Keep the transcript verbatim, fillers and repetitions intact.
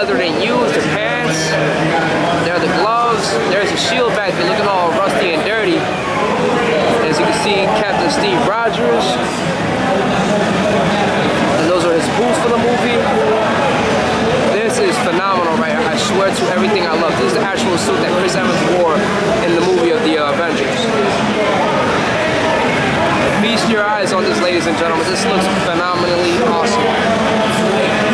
leather they use, the pants, there are the gloves, there's a shield back there looking all rusty and dirty. As you can see, Captain Steve Rogers. And those are his boots for the movie. This is phenomenal right here. I swear to everything I love. This is the actual suit that Chris Evans wore in the movie of the uh, Avengers. Feast your eyes on this, ladies and gentlemen. This looks phenomenally awesome.